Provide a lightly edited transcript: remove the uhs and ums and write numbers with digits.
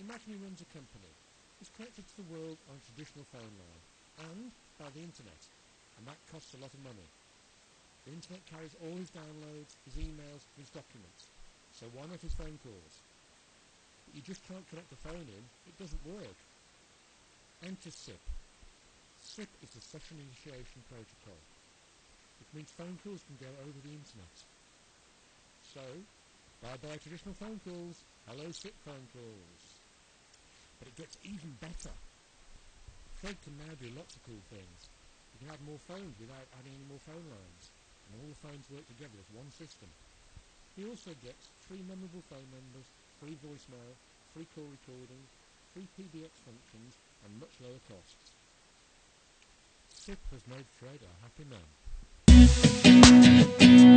Imagine he runs a company. He's connected to the world on a traditional phone line and by the internet, and that costs a lot of money. The internet carries all his downloads, his emails, his documents. So why not his phone calls? But you just can't connect the phone in. It doesn't work. Enter SIP. SIP is the Session Initiation Protocol, which means phone calls can go over the internet. So, bye-bye traditional phone calls. Hello SIP phone calls. But it gets even better. Fred can now do lots of cool things. You can add more phones without adding any more phone lines, and all the phones work together as one system. He also gets free memorable phone numbers, free voicemail, free call recording, free PBX functions, and much lower costs. SIP has made Fred a happy man.